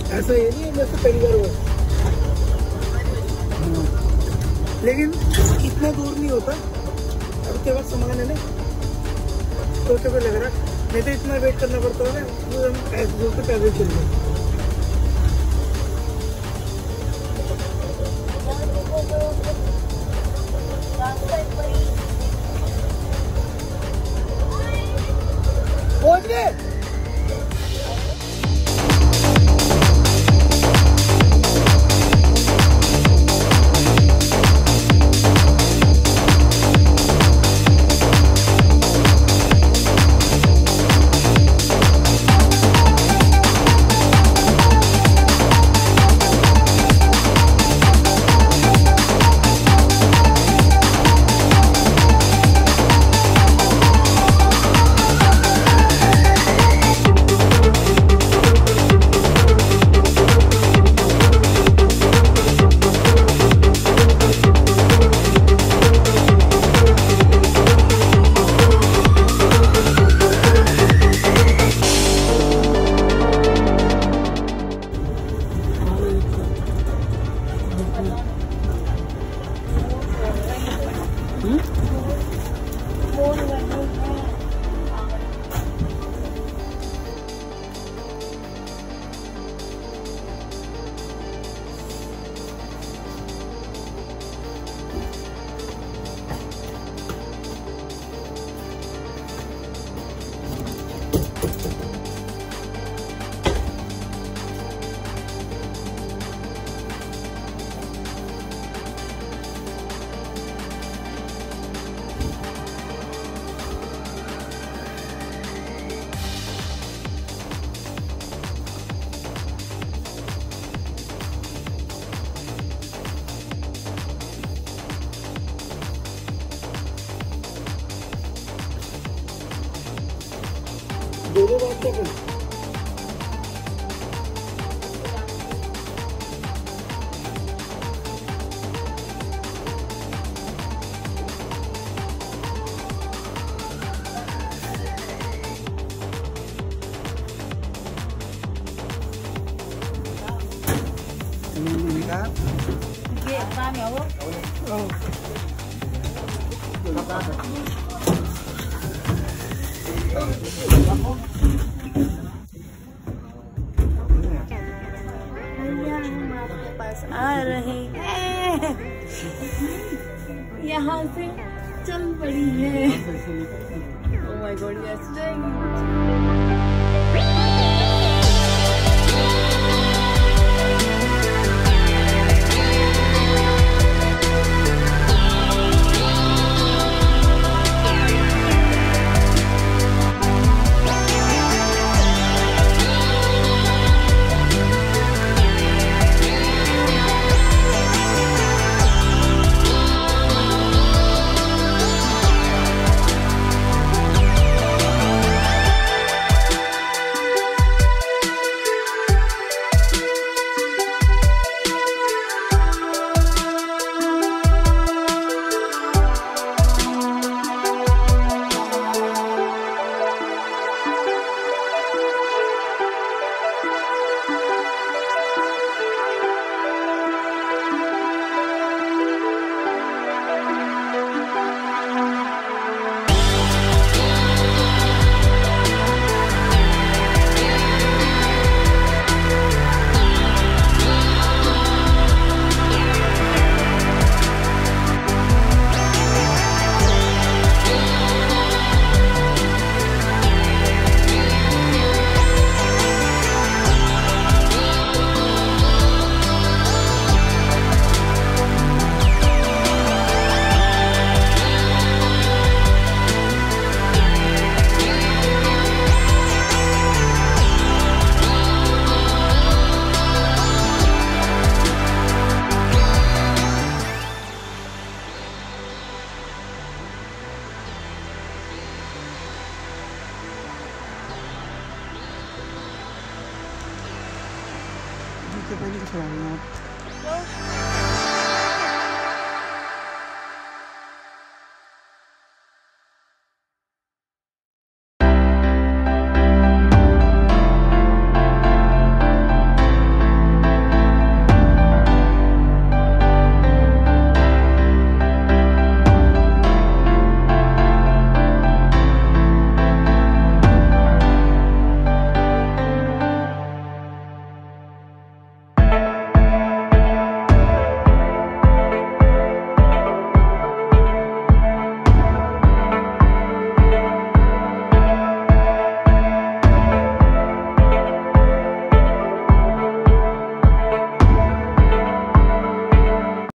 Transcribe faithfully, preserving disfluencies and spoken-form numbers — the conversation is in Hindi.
ऐसा ये नहीं है जैसे पहली बार हुआ, लेकिन इतना दूर नहीं होता। अब के बाद सामान है ना, तो क्या लग रहा नहीं तो इतना वेट करना पड़ता है ना, तो हम ऐसे दूर से पैदल चल रहे। पहुंच गए। दोनों बात क्या करें? Oke, paham ya, Bu? Oh. हम आपके पास आ रहे हैं, यहाँ से चल पड़ी है। Oh my God, yes, पानी का